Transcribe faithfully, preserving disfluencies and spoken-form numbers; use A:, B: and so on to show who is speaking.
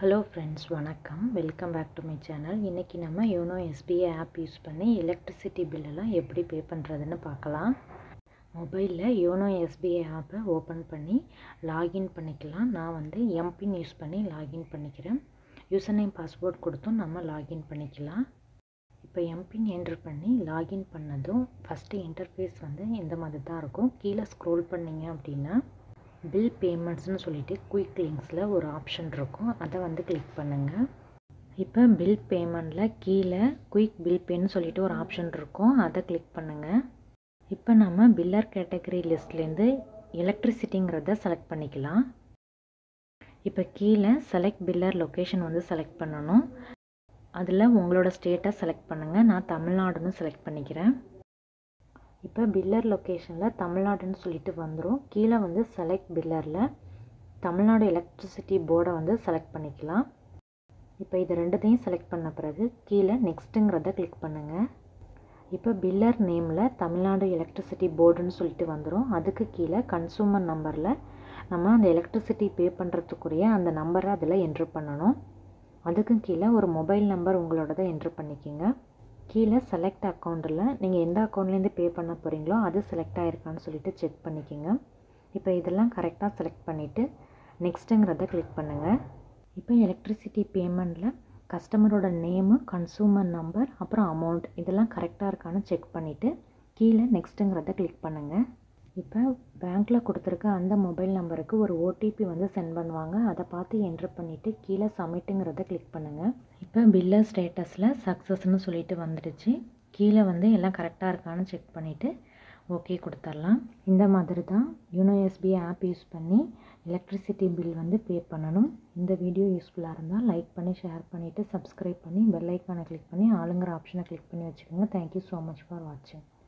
A: Hello friends, வணக்கம். Welcome back to my channel. இன்றைக்கி நம்ம யோனோ எஸ்பிஐ ஆப் யூஸ் பண்ணி எலக்ட்ரிசிட்டி பில்லெல்லாம் எப்படி பே பண்ணுறதுன்னு பார்க்கலாம். மொபைலில் யோனோ எஸ்பிஐ ஆப்பை ஓப்பன் பண்ணி லாகின் பண்ணிக்கலாம். நான் வந்து எம்பின் யூஸ் பண்ணி லாகின் பண்ணிக்கிறேன். யூசர் நேம் பாஸ்வேர்ட் கொடுத்தும் நம்ம லாகின் பண்ணிக்கலாம். இப்போ எம்பின் என்ட்ரு பண்ணி லாகின் பண்ணதும் ஃபஸ்ட்டு இன்டர்ஃபேஸ் வந்து இந்த மாதிரி தான் இருக்கும். கீழே ஸ்க்ரோல் பண்ணிங்க அப்படின்னா பில் பேமெண்ட்ஸ்னு சொல்லிட்டு குயிக் லிங்க்ஸில் ஒரு ஆப்ஷன் இருக்கும். அதை வந்து கிளிக் பண்ணுங்கள். இப்போ பில் பேமெண்ட்டில் கீழே குயிக் பில் பேன்னு சொல்லிட்டு ஒரு ஆப்ஷன் இருக்கும். அதை கிளிக் பண்ணுங்கள். இப்போ நம்ம பில்லர் கேட்டகரி லிஸ்ட்லேருந்து எலக்ட்ரிசிட்டிங்கிறத செலக்ட் பண்ணிக்கலாம். இப்போ கீழே செலக்ட் பில்லர் லொக்கேஷன் வந்து செலக்ட் பண்ணணும். அதில் உங்களோட ஸ்டேட்டை செலக்ட் பண்ணுங்கள். நான் தமிழ்நாடுன்னு செலக்ட் பண்ணிக்கிறேன். இப்போ பில்லர் லொக்கேஷனில் தமிழ்நாடுன்னு சொல்லிட்டு வந்துடும். கீழே வந்து செலக்ட் பில்லரில் தமிழ்நாடு எலக்ட்ரிசிட்டி போர்டை வந்து செலக்ட் பண்ணிக்கலாம். இப்போ இது ரெண்டுத்தையும் செலக்ட் பண்ண பிறகு கீழே நெக்ஸ்ட்டுங்கிறத கிளிக் பண்ணுங்கள். இப்போ பில்லர் நேமில் தமிழ்நாடு எலக்ட்ரிசிட்டி போர்டுன்னு சொல்லிட்டு வந்துடும். அதுக்கு கீழே கன்சூமர் நம்பரில் நம்ம அந்த எலக்ட்ரிசிட்டி பே பண்ணுறதுக்குரிய அந்த நம்பரை அதில் என்ட்ரு பண்ணணும். அதுக்கு கீழே ஒரு மொபைல் நம்பர் உங்களோடதை என்ட்ரு பண்ணிக்கோங்க. கீழே செலக்ட் அக்கௌண்ட்டில் நீங்கள் எந்த அக்கௌண்ட்லேருந்து பே பண்ண போகிறீங்களோ அது செலக்ட் ஆகிருக்கான்னு சொல்லிட்டு செக் பண்ணிக்கோங்க. இப்போ இதெல்லாம் கரெக்டாக செலக்ட் பண்ணிவிட்டு நெக்ஸ்ட்டுங்கிறத கிளிக் பண்ணுங்கள். இப்போ எலக்ட்ரிசிட்டி பேமெண்ட்டில் கஸ்டமரோட நேமு, கன்சூமர் நம்பர், அப்புறம் அமௌண்ட் இதெல்லாம் கரெக்டாக இருக்கான்னு செக் பண்ணிவிட்டு கீழே நெக்ஸ்ட்டுங்கிறத கிளிக் பண்ணுங்கள். இப்போ பேங்க்கில் கொடுத்துருக்க அந்த மொபைல் நம்பருக்கு ஒரு ஓடிபி வந்து சென்ட் பண்ணுவாங்க. அதை பார்த்து என்ட்ரு பண்ணிவிட்டு கீழே சப்மிட்டுங்கிறத கிளிக் பண்ணுங்கள். இப்போ பில்லர் ஸ்டேட்டஸில் சக்ஸஸ்ன்னு சொல்லிட்டு வந்துடுச்சு. கீழே வந்து எல்லாம் கரெக்டாக இருக்கான்னு செக் பண்ணிவிட்டு ஓகே கொடுத்துடலாம். இந்த மாதிரி தான் யோனோ எஸ்பிஐ ஆப் யூஸ் பண்ணி எலக்ட்ரிசிட்டி பில் வந்து பே பண்ணணும். இந்த வீடியோ யூஸ்ஃபுல்லாக இருந்தால் லைக் பண்ணி ஷேர் பண்ணிவிட்டு சப்ஸ்கிரைப் பண்ணி பெல் ஐக்கானை கிளிக் பண்ணி ஆளுங்கிற ஆப்ஷனை கிளிக் பண்ணி வச்சுக்கோங்க. தேங்க்யூ ஸோ மச் ஃபார் வாட்சிங்.